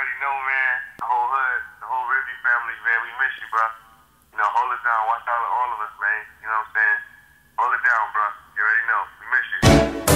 already know, man. The whole hood, the whole Rivy family, man. We miss you, bro. You know, hold it down. Watch out for all of us, man. You know what I'm saying? Hold it down, bro. You already know. We miss you.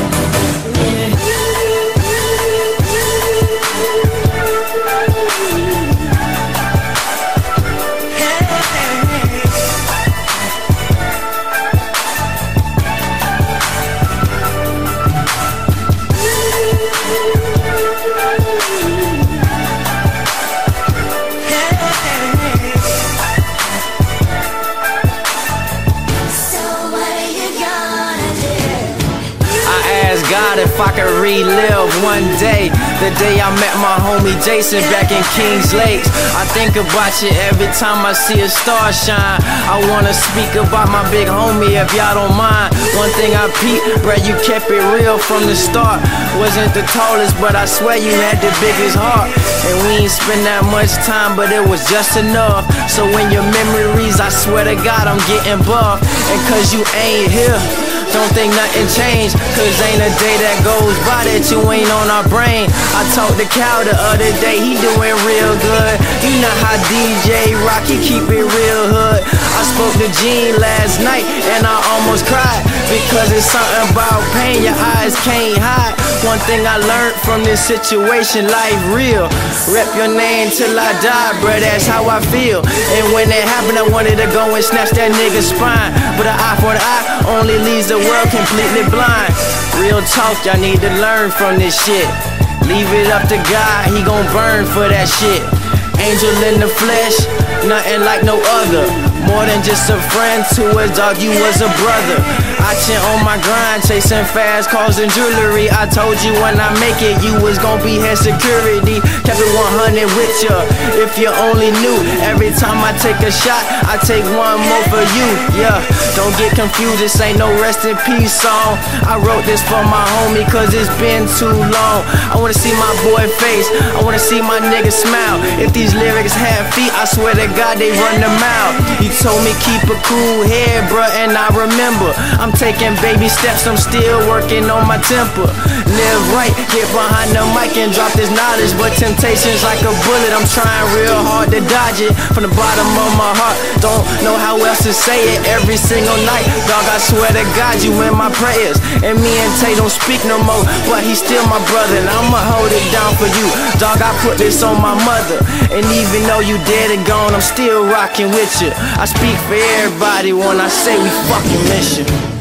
God, if I could relive one day, the day I met my homie Jason back in Kings Lakes. I think about you every time I see a star shine. I wanna speak about my big homie if y'all don't mind. One thing I peeped, bruh, you kept it real from the start. Wasn't the tallest, but I swear you had the biggest heart. And we ain't spend that much time, but it was just enough. So when your memories, I swear to God, I'm getting buff. And cause you ain't here, don't think nothing changed, cause ain't a day that goes by that you ain't on our brain. I talked to Cal the other day, he doing real good. You know how DJ Rocky keep it real hood. I spoke to Gene last night and I almost cried, because it's something about pain your eyes can't hide. One thing I learned from this situation, life real. Rep your name till I die, bruh, that's how I feel. And when it happened, I wanted to go and snatch that nigga's spine, but an eye for an eye only leaves the world completely blind. Real talk, y'all need to learn from this shit. Leave it up to God, he gon' burn for that shit. Angel in the flesh, nothing like no other. More than just a friend to us, dog, you was a brother. I chin on my grind, chasing fast cars and jewelry. I told you when I make it, you was gon' be head security. Kept it 100 with ya, if you only knew. Every time I take a shot, I take one more for you. Yeah, don't get confused, this ain't no rest in peace song. I wrote this for my homie, cause it's been too long. I wanna see my boy face, I wanna see my nigga smile. If these lyrics had feet, I swear to God they run them out. You told me keep a cool head, bruh, and I remember. I'm taking baby steps, I'm still working on my temper. Live right, get behind the mic and drop this knowledge, but temptation's like a bullet, I'm trying real hard to dodge it. From the bottom of my heart, don't know how else to say it. Every single night, dog, I swear to God, you in my prayers. And me and Tay don't speak no more, but he's still my brother, and I'ma hold it down for you. Dog, I put this on my mother, and even though you dead and gone, I'm still rocking with you. I speak for everybody when I say we fucking miss you.